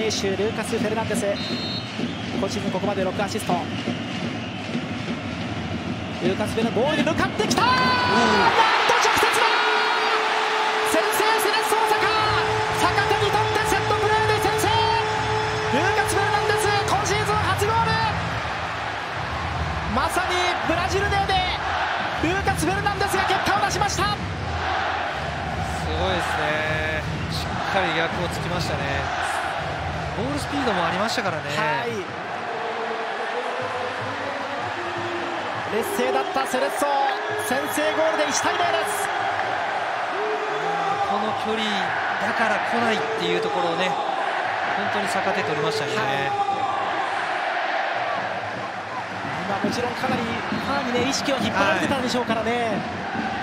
名手ルーカス・フェルナンデス、今シーズンここまで6アシスト。ルーカス・フェルナンデス、ボールで向かってきた、なんと直接だ、先制セレッソ大阪、坂手にとってセットプレーで先制、ルーカス・フェルナンデス今シーズン初ゴール、まさにブラジルデーでルーカス・フェルナンデスが結果を出しました。 すごいですね、しっかり逆をつきましたね。ボールスピードもありましたからね。 はい、劣勢だったセレッソ、先制ゴールで1対0です。 この距離だから来ないっていうところをね、本当に逆手取りましたね。 今もちろんかなりファーにね意識を引っ張られてたんでしょうからね。